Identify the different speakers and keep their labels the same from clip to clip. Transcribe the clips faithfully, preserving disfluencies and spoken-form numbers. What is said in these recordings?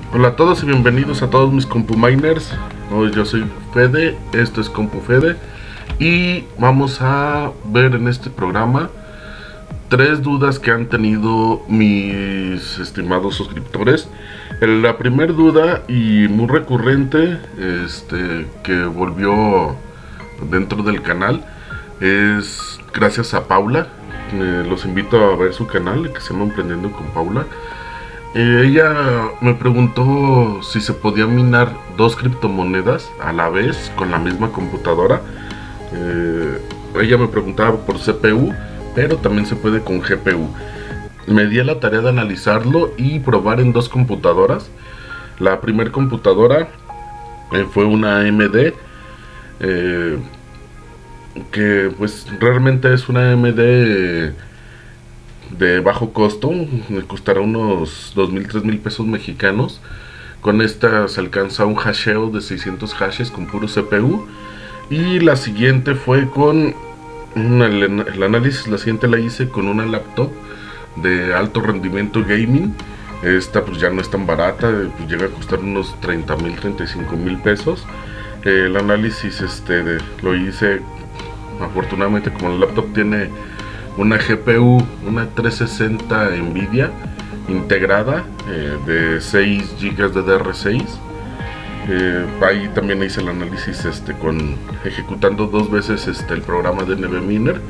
Speaker 1: Hola a todos y bienvenidos a todos mis CompuMiners. Hoy yo soy Fede, esto es CompuFede y vamos a ver en este programa tres dudas que han tenido mis estimados suscriptores. La primera duda y muy recurrente, este, que volvió dentro del canal, es gracias a Paula. Eh, los invito a ver su canal que se llama Emprendiendo con Paula. Eh, ella me preguntó si se podía minar dos criptomonedas a la vez con la misma computadora. Eh, ella me preguntaba por C P U, pero también se puede con G P U. Me di a la tarea de analizarlo y probar en dos computadoras. La primera computadora eh, fue una A M D, eh, que pues realmente es una A M D de bajo costo, me costará unos dos mil, tres mil pesos mexicanos. Con esta se alcanza un hasheo de seiscientos hashes con puro C P U. Y la siguiente fue con una, el análisis, la siguiente la hice con una laptop de alto rendimiento gaming. Esta pues ya no es tan barata, pues llega a costar unos treinta mil, treinta y cinco mil pesos. El análisis este de, lo hice, afortunadamente, como la laptop tiene una G P U, una trescientos sesenta Nvidia integrada, eh, de seis gigas de D D R seis. Eh, ahí también hice el análisis este, con, ejecutando dos veces este, el programa de NVMiner.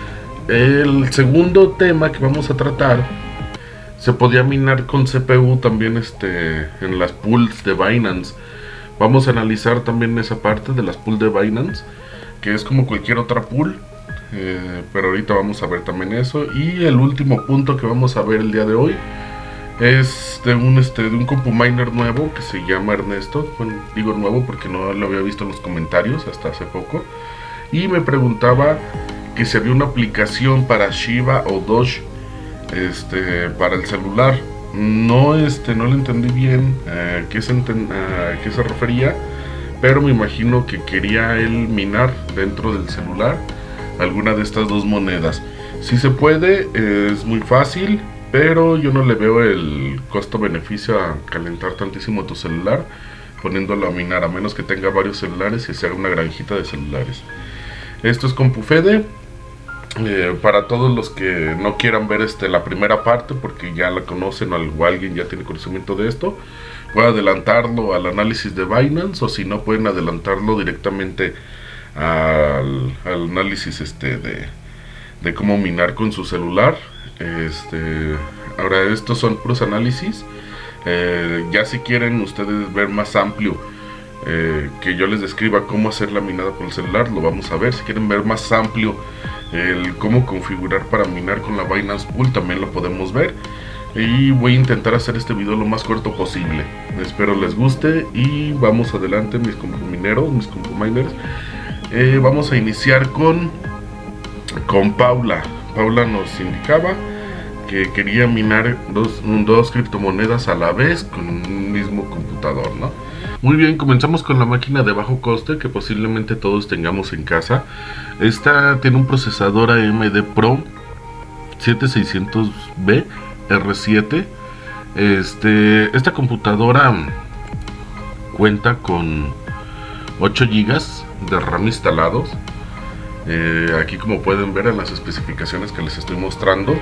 Speaker 1: El segundo tema que vamos a tratar, se podía minar con C P U también este, en las pools de Binance. Vamos a analizar también esa parte de las pools de Binance, que es como cualquier otra pool. Eh, pero ahorita vamos a ver también eso. Y el último punto que vamos a ver el día de hoy es de un, este, de un CompuMiner nuevo que se llama Ernesto. Bueno, digo nuevo porque no lo había visto en los comentarios hasta hace poco. Y me preguntaba que si había una aplicación para Shiba o Doge este, para el celular. No, este, no le entendí bien eh, qué, se enten, a qué se refería, pero me imagino que quería él minar dentro del celular alguna de estas dos monedas. Si se puede, es muy fácil, pero yo no le veo el costo-beneficio a calentar tantísimo tu celular poniéndolo a minar, a menos que tenga varios celulares y se haga una granjita de celulares. Esto es CompuFede. Eh, para todos los que no quieran ver este, la primera parte, porque ya la conocen o alguien ya tiene conocimiento de esto, pueden adelantarlo al análisis de Binance, o si no, pueden adelantarlo directamente Al, al análisis este de, de cómo minar con su celular. Este, ahora estos son puros análisis. Eh, ya si quieren ustedes ver más amplio, eh, que yo les describa cómo hacer la minada con el celular, lo vamos a ver. Si quieren ver más amplio el cómo configurar para minar con la Binance Pool, también lo podemos ver. Y voy a intentar hacer este video lo más corto posible. Espero les guste y vamos adelante, mis compumineros, mis compuminers. Eh, vamos a iniciar con, con Paula. Paula nos indicaba que quería minar dos, dos criptomonedas a la vez con un mismo computador, ¿no? Muy bien, comenzamos con la máquina de bajo coste que posiblemente todos tengamos en casa. Esta tiene un procesador A M D Pro siete seiscientos B R siete. Este, esta computadora cuenta con ocho gigas de RAM instalados. Eh, aquí, como pueden ver en las especificaciones que les estoy mostrando.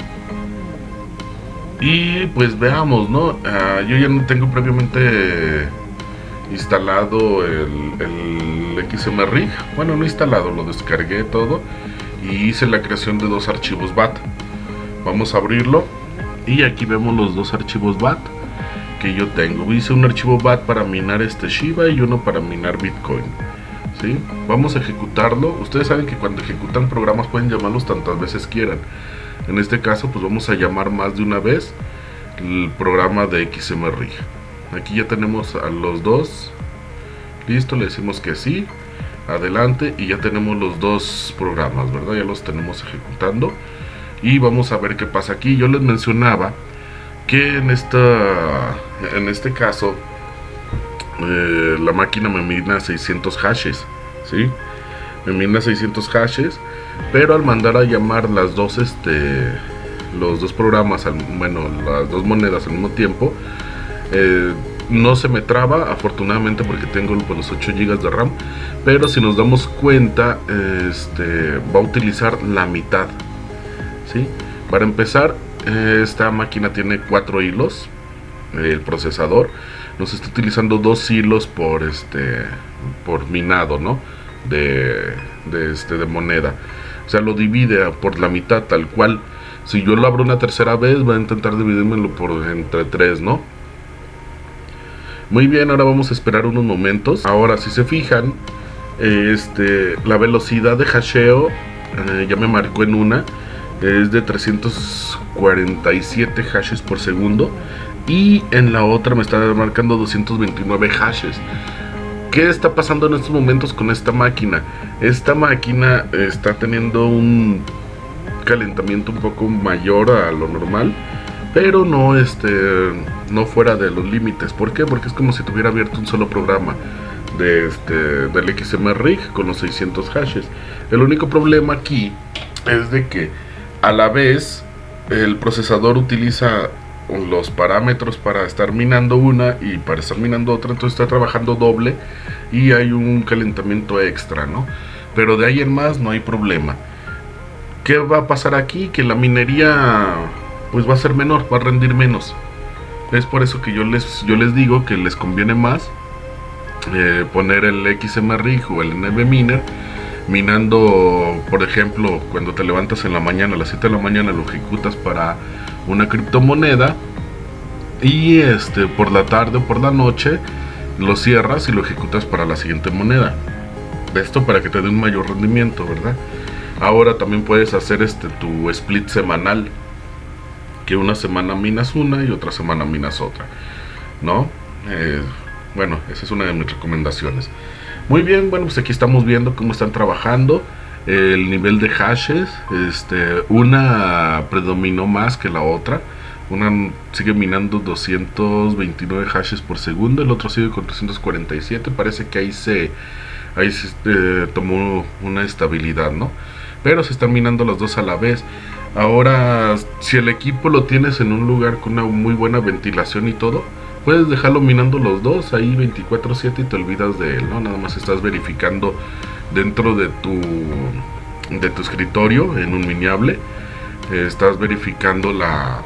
Speaker 1: Y pues veamos, ¿no? Uh, yo ya no tengo previamente instalado el, el XMRig. Bueno, no instalado, lo descargué todo y hice la creación de dos archivos B A T. Vamos a abrirlo y aquí vemos los dos archivos B A T que yo tengo. Hice un archivo B A T para minar este Shiba y uno para minar Bitcoin. ¿Sí? Vamos a ejecutarlo. Ustedes saben que cuando ejecutan programas pueden llamarlos tantas veces quieran. En este caso pues vamos a llamar más de una vez el programa de XMRig. Aquí ya tenemos a los dos. Listo, le decimos que sí. Adelante, y ya tenemos los dos programas, ¿verdad? Ya los tenemos ejecutando. Y vamos a ver qué pasa aquí. Yo les mencionaba que en esta en este caso eh, la máquina me mina seiscientos hashes, ¿sí? Me mina seiscientos hashes, pero al mandar a llamar las dos este los dos programas, al, bueno, las dos monedas al mismo tiempo, eh, no se me traba, afortunadamente, porque tengo pues, los ocho gigas de RAM. Pero si nos damos cuenta, este, va a utilizar la mitad, ¿sí? Para empezar, eh, esta máquina tiene cuatro hilos. El procesador nos está utilizando dos hilos por este por minado, ¿no? De, de este de moneda. O sea, lo divide por la mitad, tal cual. Si yo lo abro una tercera vez, va a intentar dividírmelo por entre tres, ¿no? Muy bien, ahora vamos a esperar unos momentos. Ahora, si se fijan, este la velocidad de hasheo eh, ya me marcó en una, es de trescientos cuarenta y siete hashes por segundo. Y en la otra me está marcando doscientos veintinueve hashes. ¿Qué está pasando en estos momentos con esta máquina? Esta máquina está teniendo un calentamiento un poco mayor a lo normal, pero no este no fuera de los límites. ¿Por qué? Porque es como si tuviera abierto un solo programa de este del X M Rig con los seiscientos hashes. El único problema aquí es de que a la vez el procesador utiliza los parámetros para estar minando una y para estar minando otra, entonces está trabajando doble y hay un calentamiento extra, ¿no? Pero de ahí en más no hay problema. ¿Qué va a pasar aquí? Que la minería pues va a ser menor, va a rendir menos. Es por eso que yo les, yo les digo que les conviene más eh, poner el X M Rig o el N V Miner minando. Por ejemplo, cuando te levantas en la mañana, a las siete de la mañana, lo ejecutas para una criptomoneda y este por la tarde o por la noche lo cierras y lo ejecutas para la siguiente moneda. Esto para que te dé un mayor rendimiento, ¿verdad? Ahora también puedes hacer este tu split semanal, que una semana minas una y otra semana minas otra, ¿no? Eh, bueno, esa es una de mis recomendaciones. Muy bien, bueno, pues aquí estamos viendo cómo están trabajando el nivel de hashes. Este, una predominó más que la otra. Una sigue minando doscientos veintinueve hashes por segundo, el otro sigue con trescientos cuarenta y siete. Parece que ahí se, ahí se eh, tomó una estabilidad, ¿no? Pero se están minando las dos a la vez. Ahora, si el equipo lo tienes en un lugar con una muy buena ventilación y todo, puedes dejarlo minando los dos ahí veinticuatro siete y te olvidas de él, ¿no? Nada más estás verificando dentro de tu de tu escritorio en un miniable, eh, estás verificando la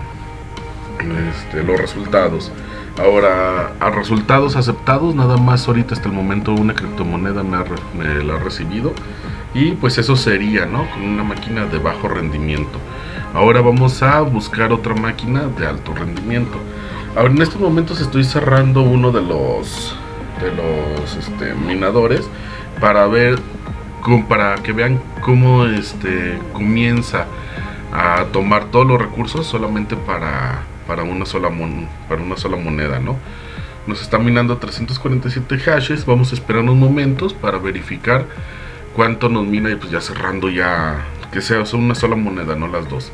Speaker 1: este, los resultados. Ahora, a resultados aceptados, nada más ahorita hasta el momento una criptomoneda me, ha, me la ha recibido, y pues eso sería, ¿no? Con una máquina de bajo rendimiento. Ahora vamos a buscar otra máquina de alto rendimiento. Ahora, en estos momentos estoy cerrando uno de los de los este, minadores para ver, como para que vean cómo este comienza a tomar todos los recursos solamente para para una sola mon para una sola moneda, ¿no? Nos está minando trescientos cuarenta y siete hashes. Vamos a esperar unos momentos para verificar cuánto nos mina, y pues ya cerrando, ya que sea una sola moneda, no las dos.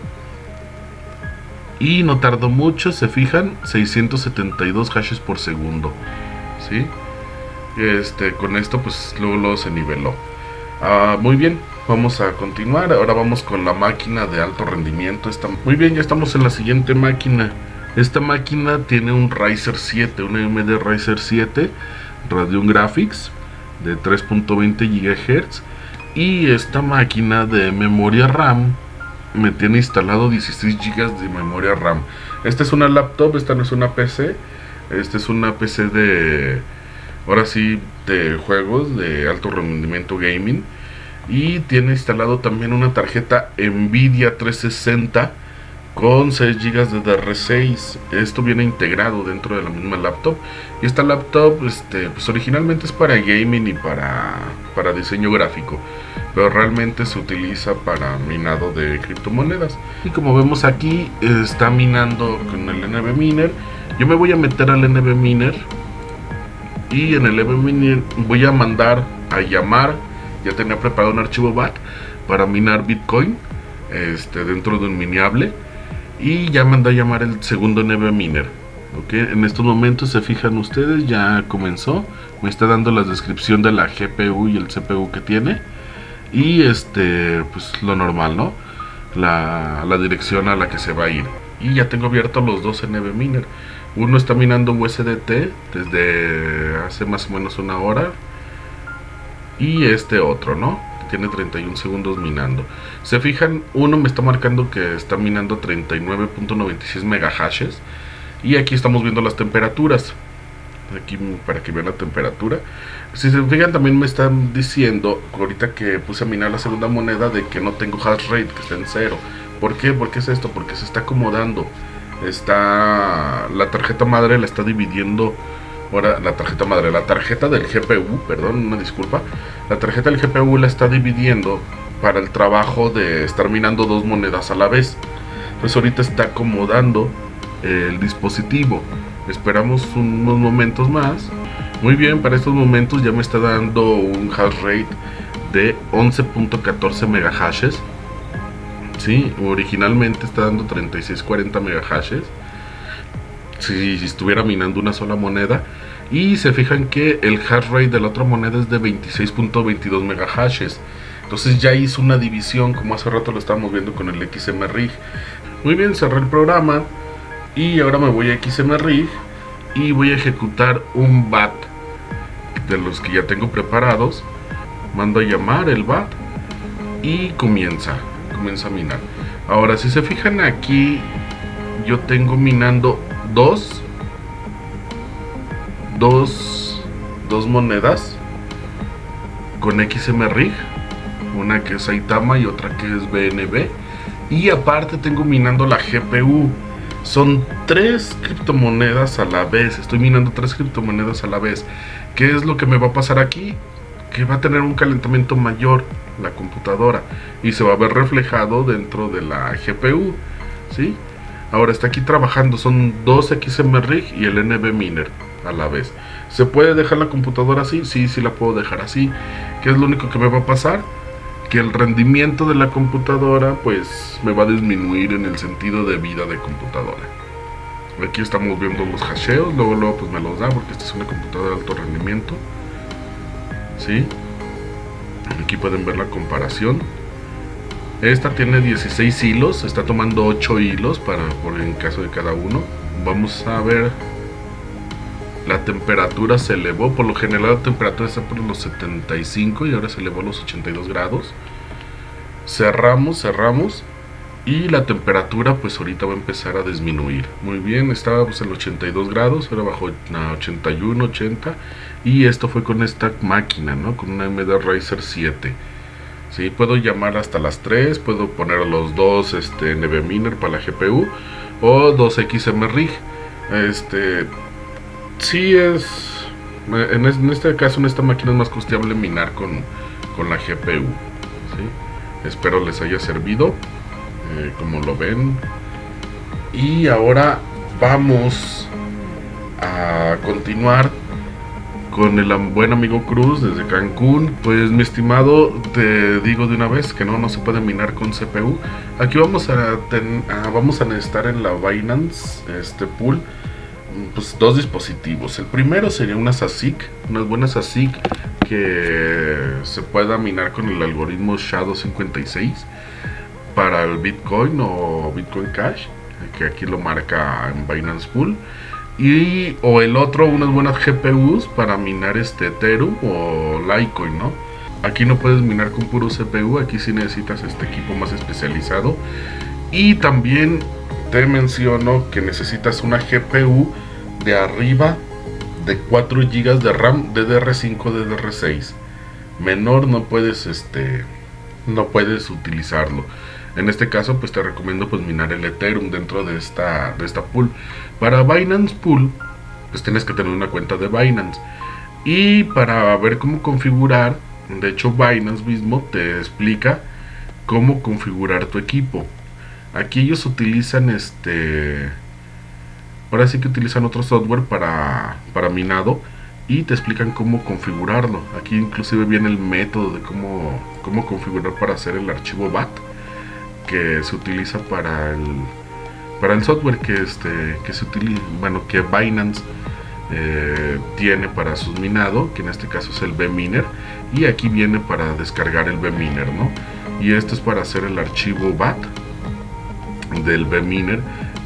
Speaker 1: Y no tardó mucho, se fijan, seiscientos setenta y dos hashes por segundo, ¿sí? Este, con esto pues luego, luego se niveló. Uh, muy bien, vamos a continuar. Ahora vamos con la máquina de alto rendimiento. Está, muy bien, ya estamos en la siguiente máquina. Esta máquina tiene un Ryzen siete, un A M D Ryzen siete Radeon Graphics de tres punto veinte gigahertz. Y esta máquina de memoria RAM me tiene instalado dieciséis gigas de memoria RAM. Esta es una laptop, esta no es una P C. Esta es una P C de, ahora sí, de juegos de alto rendimiento gaming. Y tiene instalado también una tarjeta Nvidia trescientos sesenta con seis gigas de D D R seis. Esto viene integrado dentro de la misma laptop. Y esta laptop este, pues originalmente es para gaming y para, para diseño gráfico, pero realmente se utiliza para minado de criptomonedas. Y como vemos aquí, está minando con el N V Miner. Yo me voy a meter al N V Miner, y en el N V Miner voy a mandar a llamar, ya tenía preparado un archivo B A T para minar Bitcoin este, dentro de un miniable, y ya mandé a llamar el segundo N V Miner. Okay. En estos momentos, se fijan ustedes, ya comenzó, me está dando la descripción de la G P U y el C P U que tiene, y este pues lo normal, ¿no? La, la dirección a la que se va a ir. Y ya tengo abierto los dos N V Miner. Uno está minando U S D T desde hace más o menos una hora. Y este otro, ¿no? Tiene treinta y un segundos minando. Se fijan, uno me está marcando que está minando treinta y nueve punto noventa y seis megahashes. Y aquí estamos viendo las temperaturas. Aquí para que vean la temperatura. Si se fijan, también me están diciendo ahorita que puse a minar la segunda moneda de que no tengo hash rate, que está en cero. ¿Por qué? ¿Por qué es esto? Porque se está acomodando. Está la tarjeta madre la está dividiendo. Ahora la tarjeta madre, la tarjeta del G P U, perdón, una disculpa. La tarjeta del G P U la está dividiendo para el trabajo de estar minando dos monedas a la vez. Entonces ahorita está acomodando el dispositivo. Esperamos unos momentos más. Muy bien, para estos momentos ya me está dando un hash rate de once punto catorce megahashes. Sí, originalmente está dando treinta y seis punto cuarenta megahashes. Si, si estuviera minando una sola moneda. Y se fijan que el hash rate de la otra moneda es de veintiséis punto veintidós megahashes. Entonces ya hizo una división, como hace rato lo estábamos viendo con el X M Rig. Muy bien, cerré el programa. Y ahora me voy a X M Rig y voy a ejecutar un B A T de los que ya tengo preparados. Mando a llamar el B A T y comienza, comienza a minar. Ahora, si se fijan aquí, yo tengo minando dos, dos, dos monedas con X M Rig, una que es Saitama y otra que es B N B. Y aparte tengo minando la G P U. Son tres criptomonedas a la vez. Estoy minando tres criptomonedas a la vez. ¿Qué es lo que me va a pasar aquí? Que va a tener un calentamiento mayor la computadora y se va a ver reflejado dentro de la G P U, ¿sí? Ahora está aquí trabajando. Son dos X M Rig y el N V Miner a la vez. ¿Se puede dejar la computadora así? Sí, sí la puedo dejar así. ¿Qué es lo único que me va a pasar? Que el rendimiento de la computadora pues me va a disminuir en el sentido de vida de computadora. Aquí estamos viendo los hasheos, luego luego pues me los da porque esta es una computadora de alto rendimiento, ¿sí? Aquí pueden ver la comparación. Esta tiene dieciséis hilos, está tomando ocho hilos para por en caso de cada uno. Vamos a ver. La temperatura se elevó, por lo general la temperatura está por los setenta y cinco y ahora se elevó a los ochenta y dos grados. Cerramos, cerramos y la temperatura pues ahorita va a empezar a disminuir. Muy bien, estábamos en los ochenta y dos grados, ahora bajó a ochenta y uno, ochenta. Y esto fue con esta máquina, ¿no? Con una A M D Ryzen siete. Sí, puedo llamar hasta las tres, puedo poner los dos este, N V Miner para la G P U o dos X M Rig. Este... Sí es, en este caso en esta máquina es más costeable minar con, con la G P U, ¿sí? Espero les haya servido, eh, como lo ven. Y ahora vamos a continuar con el buen amigo Cruz desde Cancún. Pues mi estimado, te digo de una vez que no, no se puede minar con C P U. Aquí vamos a, ten, a, vamos a necesitar en la Binance este pool pues dos dispositivos. El primero sería una S A S I C, unas buenas S A S I C que se pueda minar con el algoritmo Shadow cincuenta y seis para el Bitcoin o Bitcoin Cash, que aquí lo marca en Binance Pool. Y o el otro, unas buenas G P Us para minar este Ethereum o Litecoin, ¿no? Aquí no puedes minar con puro C P U, aquí sí necesitas este equipo más especializado. Y también te menciono que necesitas una G P U de arriba de cuatro gigas de RAM, D D R cinco, D D R seis. Menor no puedes este no puedes utilizarlo. En este caso pues te recomiendo pues minar el Ethereum dentro de esta de esta pool. Para Binance Pool pues tienes que tener una cuenta de Binance. Y para ver cómo configurar, de hecho Binance mismo te explica cómo configurar tu equipo. Aquí ellos utilizan este ahora sí que utilizan otro software para, para minado y te explican cómo configurarlo. Aquí inclusive viene el método de cómo, cómo configurar para hacer el archivo B A T que se utiliza para el para el software que este que se utiliza, bueno, que Binance eh, tiene para su minado, que en este caso es el B-Miner, y aquí viene para descargar el B-Miner, ¿no? Y esto es para hacer el archivo B A T del B-Miner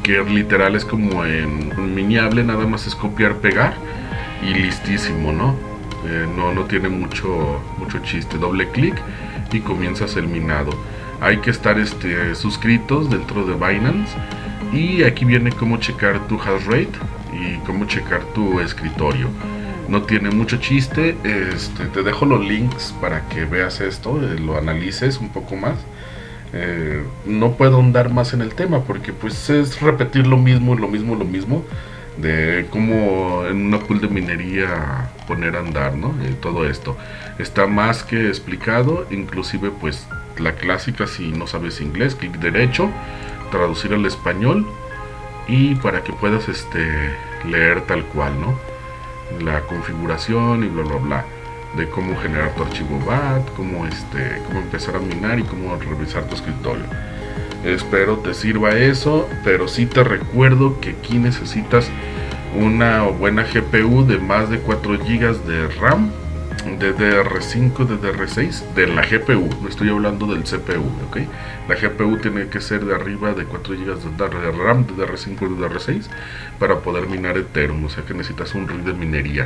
Speaker 1: que literal es como en un Miniable, nada más es copiar, pegar y listísimo, ¿no? Eh, no, no tiene mucho, mucho chiste. Doble clic y comienzas el minado. Hay que estar este, suscritos dentro de Binance. Y aquí viene cómo checar tu hash rate y cómo checar tu escritorio. No tiene mucho chiste. Este, te dejo los links para que veas esto, eh, lo analices un poco más. Eh, no puedo ahondar más en el tema porque pues es repetir lo mismo, lo mismo, lo mismo. De cómo en una pool de minería poner a andar, ¿no? Eh, todo esto está más que explicado, inclusive pues la clásica, si no sabes inglés, clic derecho, traducir al español y para que puedas este leer tal cual, ¿no? La configuración y bla bla bla de cómo generar tu archivo B A T, cómo este cómo empezar a minar y cómo revisar tu escritorio. Espero te sirva eso, pero sí te recuerdo que aquí necesitas una buena G P U de más de cuatro gigas de RAM, de D D R cinco, de D D R seis, de la G P U, no estoy hablando del C P U, ¿ok? La G P U tiene que ser de arriba de cuatro gigas de RAM, de D D R cinco, de D D R seis, para poder minar Ethereum, o sea que necesitas un rig de minería.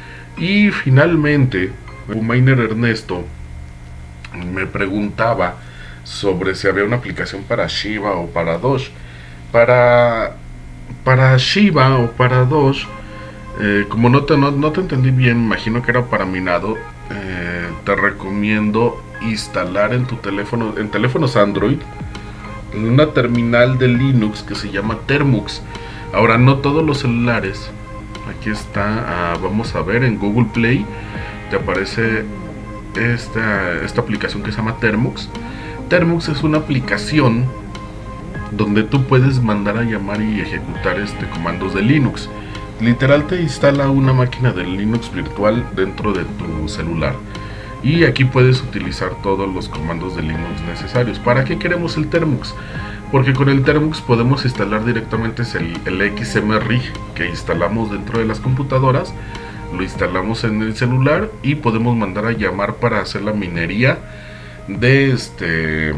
Speaker 1: Y finalmente, un miner Ernesto me preguntaba sobre si había una aplicación para Shiba o para Doge. Para, para Shiba o para Doge, eh, como no te, no, no te entendí bien, imagino que era para minado, eh, te recomiendo instalar en tu teléfono, en teléfonos Android, una terminal de Linux que se llama Termux. Ahora, no todos los celulares, aquí está, ah, vamos a ver, en Google Play te aparece esta, esta aplicación que se llama Termux. Termux es una aplicación donde tú puedes mandar a llamar y ejecutar este comandos de Linux. Literal te instala una máquina de Linux virtual dentro de tu celular. Y aquí puedes utilizar todos los comandos de Linux necesarios. ¿Para qué queremos el Termux? Porque con el Termux podemos instalar directamente el, el X M Rig que instalamos dentro de las computadoras. Lo instalamos en el celular y podemos mandar a llamar para hacer la minería de este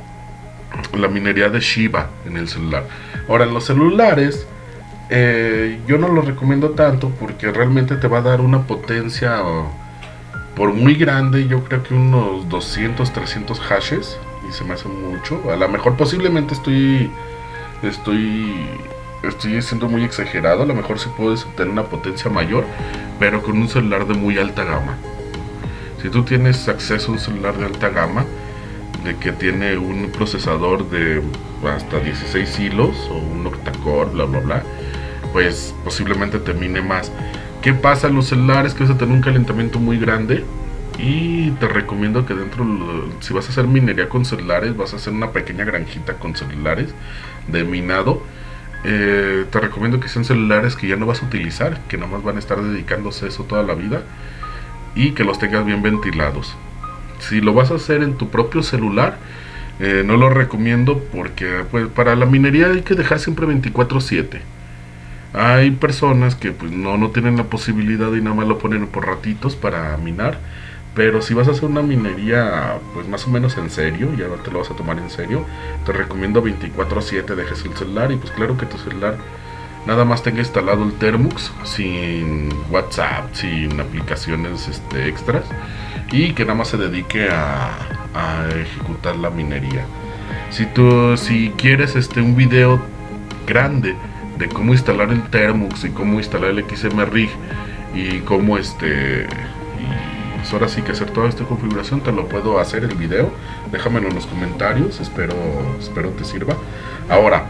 Speaker 1: la minería de Shiba en el celular. Ahora, en los celulares eh, yo no lo recomiendo tanto porque realmente te va a dar una potencia oh, por muy grande, yo creo que unos doscientos, trescientos hashes, y se me hace mucho. A lo mejor posiblemente estoy estoy estoy siendo muy exagerado, a lo mejor sí puedes obtener una potencia mayor, pero con un celular de muy alta gama. Si tú tienes acceso a un celular de alta gama, de que tiene un procesador de hasta dieciséis hilos o un octa-core, bla bla bla, pues posiblemente te mine más. ¿Qué pasa en los celulares? Que vas a tener un calentamiento muy grande y te recomiendo que dentro, si vas a hacer minería con celulares, vas a hacer una pequeña granjita con celulares de minado. Eh, te recomiendo que sean celulares que ya no vas a utilizar, que nada más van a estar dedicándose a eso toda la vida, y que los tengas bien ventilados. Si lo vas a hacer en tu propio celular, eh, no lo recomiendo porque pues, para la minería hay que dejar siempre veinticuatro siete. Hay personas que pues no, no tienen la posibilidad y nada más lo ponen por ratitos para minar. Pero si vas a hacer una minería pues más o menos en serio, ya te lo vas a tomar en serio, te recomiendo veinticuatro siete dejes el celular. Y pues claro que tu celular nada más tenga instalado el Termux, sin WhatsApp, sin aplicaciones este, extras, y que nada más se dedique a, a ejecutar la minería. Si tú si quieres este un video grande de cómo instalar el Termux y cómo instalar el X M Rig y cómo este y pues ahora sí que hacer toda esta configuración, te lo puedo hacer el video, déjamelo en los comentarios, espero espero te sirva. Ahora,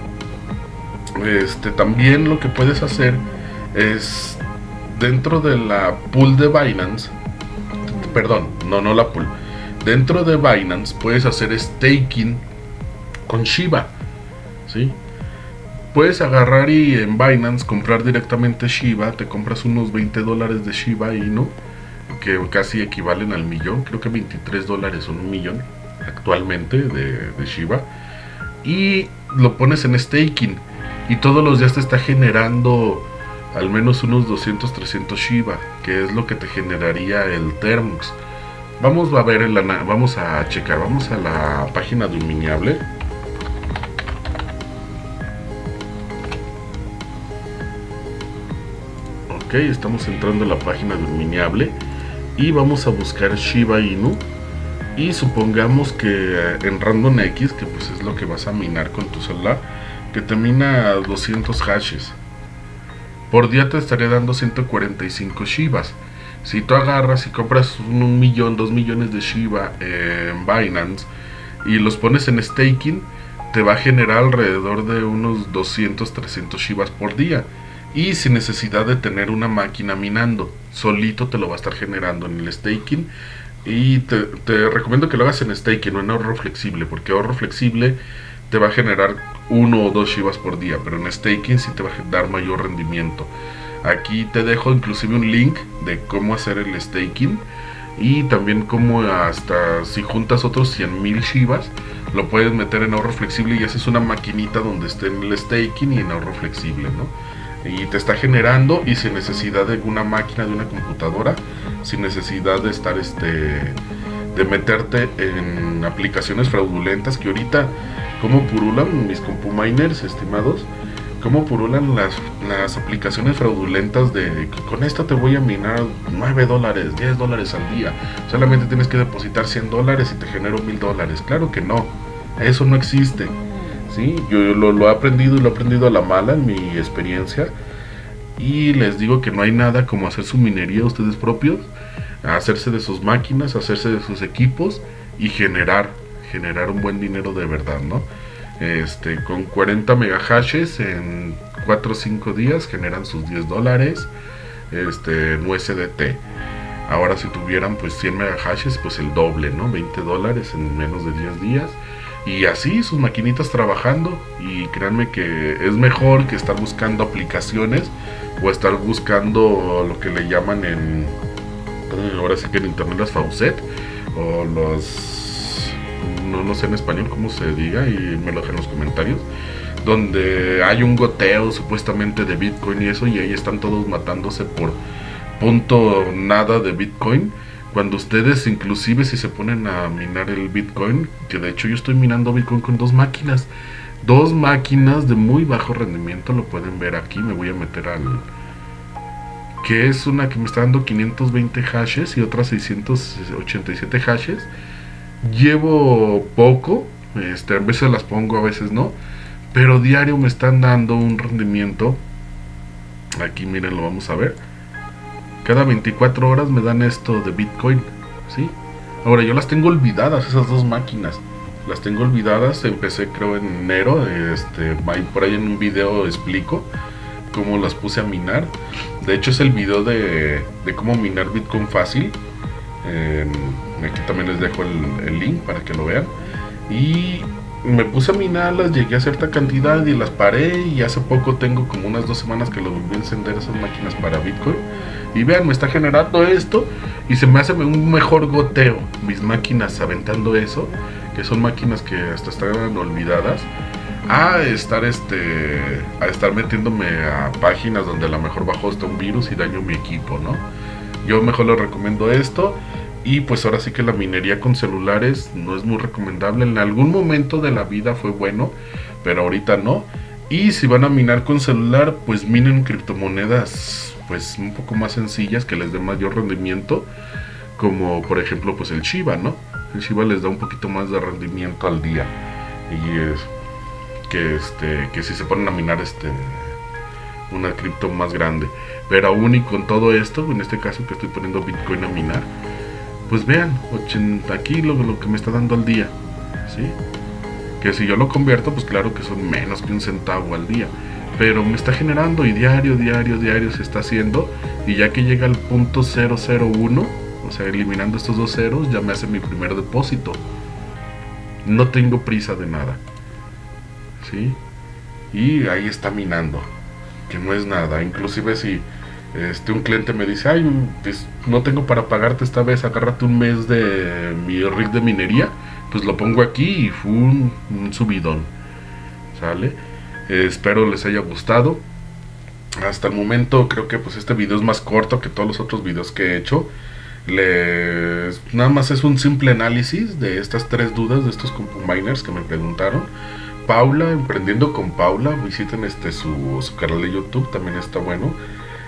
Speaker 1: este también lo que puedes hacer es dentro de la pool de Binance, perdón, no no la pool, dentro de Binance puedes hacer staking con Shiba, ¿sí? Puedes agarrar y en Binance comprar directamente Shiba, te compras unos veinte dólares de Shiba Inu, que casi equivalen al millón, creo que veintitrés dólares son un millón actualmente de, de Shiba, y lo pones en staking, y todos los días te está generando al menos unos doscientos, trescientos Shiba, que es lo que te generaría el Termux. Vamos a ver, el, vamos a checar, vamos a la página de Miniable. Ok, estamos entrando a la página de Mineable y vamos a buscar Shiba Inu. Y supongamos que en Random X, que pues es lo que vas a minar con tu celular, que te mina doscientos hashes. Por día te estaré dando ciento cuarenta y cinco Shibas. Si tú agarras y compras un, un millón, dos millones de Shiba en Binance y los pones en staking, te va a generar alrededor de unos doscientos, trescientos Shibas por día. Y sin necesidad de tener una máquina minando, solito te lo va a estar generando en el staking. Y te, te recomiendo que lo hagas en staking, no en ahorro flexible, porque ahorro flexible te va a generar uno o dos Shibas por día, pero en staking sí te va a dar mayor rendimiento. Aquí te dejo inclusive un link de cómo hacer el staking y también cómo hasta si juntas otros cien mil Shibas lo puedes meter en ahorro flexible y haces una maquinita donde esté en el staking y en ahorro flexible, ¿no? Y te está generando y sin necesidad de una máquina, de una computadora, sin necesidad de estar este de meterte en aplicaciones fraudulentas que ahorita como purulan mis compuminers estimados, como purulan las, las aplicaciones fraudulentas de que con esto te voy a minar nueve dólares, diez dólares al día, solamente tienes que depositar cien dólares y te genero mil dólares. Claro que no, eso no existe. ¿Sí? Yo lo, lo he aprendido y lo he aprendido a la mala en mi experiencia. Y les digo que no hay nada como hacer su minería ustedes propios, hacerse de sus máquinas, hacerse de sus equipos y generar, generar un buen dinero de verdad, ¿no? Este, con cuarenta megahashes en cuatro o cinco días generan sus diez dólares este, en U S D T. Ahora si tuvieran pues cien megahashes, pues el doble, ¿no? veinte dólares en menos de diez días. Y así sus maquinitas trabajando. Y créanme que es mejor que estar buscando aplicaciones o estar buscando lo que le llaman en, ahora sí que en internet, las faucet o los, no, no sé en español cómo se diga y me lo dejan en los comentarios, donde hay un goteo supuestamente de Bitcoin y eso, y ahí están todos matándose por punto nada de Bitcoin. Cuando ustedes inclusive si se ponen a minar el Bitcoin, que de hecho yo estoy minando Bitcoin con dos máquinas, dos máquinas de muy bajo rendimiento, lo pueden ver aquí. Me voy a meter al, que es una que me está dando quinientos veinte hashes y otra seiscientos ochenta y siete hashes. Llevo poco, este, a veces las pongo, a veces no, pero diario me están dando un rendimiento. Aquí miren, lo vamos a ver. Cada veinticuatro horas me dan esto de Bitcoin, ¿sí? Ahora yo las tengo olvidadas, esas dos máquinas. Las tengo olvidadas, empecé creo en enero, este, por ahí en un video explico cómo las puse a minar. De hecho es el video de, de cómo minar Bitcoin fácil. Eh, aquí también les dejo el, el link para que lo vean. Y me puse a minarlas, llegué a cierta cantidad y las paré. Y hace poco tengo como unas dos semanas que lo volví a encender esas máquinas para Bitcoin. Y vean, me está generando esto y se me hace un mejor goteo mis máquinas aventando eso, que son máquinas que hasta están olvidadas, a estar este a estar metiéndome a páginas donde a lo mejor bajo hasta un virus y daño mi equipo, ¿no? Yo mejor les recomiendo esto. Y pues ahora sí que la minería con celulares no es muy recomendable. En algún momento de la vida fue bueno, pero ahorita no. Y si van a minar con celular, pues minen criptomonedas pues un poco más sencillas que les den mayor rendimiento, como por ejemplo pues el Shiba, ¿no? El Shiba les da un poquito más de rendimiento al día. Y es que este que si se ponen a minar este una cripto más grande. Pero aún y con todo esto, en este caso que estoy poniendo Bitcoin a minar, pues vean, ochenta aquí lo, lo que me está dando al día, ¿sí? Que si yo lo convierto, pues claro que son menos que un centavo al día, pero me está generando y diario, diario, diario se está haciendo. Y ya que llega al punto cero cero uno, o sea, eliminando estos dos ceros, ya me hace mi primer depósito. No tengo prisa de nada, ¿sí? Y ahí está minando, que no es nada. Inclusive si este un cliente me dice, ay, pues no tengo para pagarte esta vez, agárrate un mes de mi rig de minería, pues lo pongo aquí y fue un, un subidón, ¿sale? Eh, espero les haya gustado. Hasta el momento creo que pues este video es más corto que todos los otros videos que he hecho. Les, nada más es un simple análisis de estas tres dudas de estos compuminers que me preguntaron. Paula, Emprendiendo con Paula, visiten este su, su canal de YouTube, también está bueno.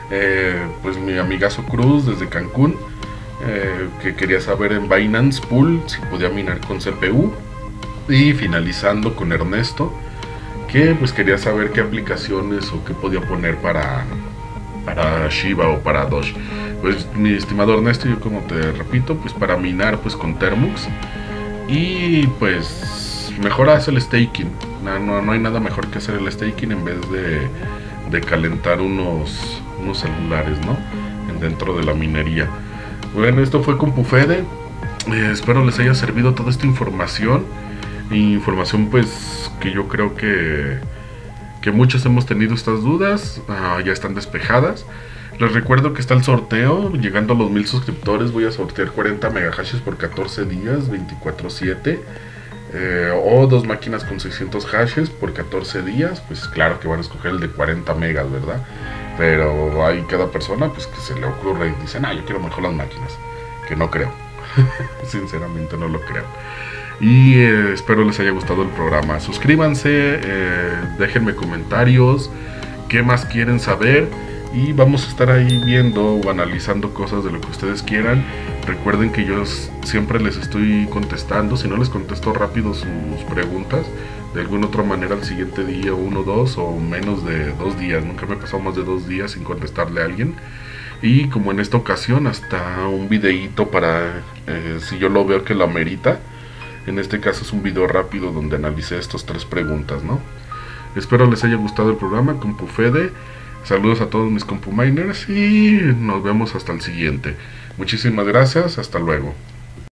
Speaker 1: eh, pues mi amigazo Cruz desde Cancún, eh, que quería saber en Binance Pool si podía minar con C P U, y finalizando con Ernesto, que pues quería saber qué aplicaciones o qué podía poner para, para Shiba o para Doge. Pues mi estimado Ernesto, yo como te repito, pues para minar pues con Termux, y pues mejor hace el staking. No, no, no hay nada mejor que hacer el staking en vez de, de calentar unos, unos celulares, ¿no? Dentro de la minería. Bueno, esto fue CompuFede. Eh, espero les haya servido toda esta información. Información pues que yo creo que, que muchos hemos tenido estas dudas. Uh, ya están despejadas. Les recuerdo que está el sorteo. Llegando a los mil suscriptores voy a sortear cuarenta megahashes por catorce días, veinticuatro siete. Eh, o dos máquinas con seiscientos hashes por catorce días. Pues claro que van a escoger el de cuarenta megas, ¿verdad? Pero hay cada persona pues que se le ocurre y dice, ah, yo quiero mejor las máquinas. Que no creo. Sinceramente no lo creo. Y eh, espero les haya gustado el programa. Suscríbanse, eh, déjenme comentarios, qué más quieren saber, y vamos a estar ahí viendo o analizando cosas de lo que ustedes quieran. Recuerden que yo siempre les estoy contestando. Si no les contesto rápido sus preguntas, de alguna otra manera al siguiente día, uno, dos o menos de dos días. Nunca me he pasado más de dos días sin contestarle a alguien. Y como en esta ocasión, hasta un videíto para, eh, si yo lo veo que lo amerita. En este caso es un video rápido donde analicé estas tres preguntas, ¿no? Espero les haya gustado el programa CompuFede. Saludos a todos mis CompuMiners y nos vemos hasta el siguiente. Muchísimas gracias, hasta luego.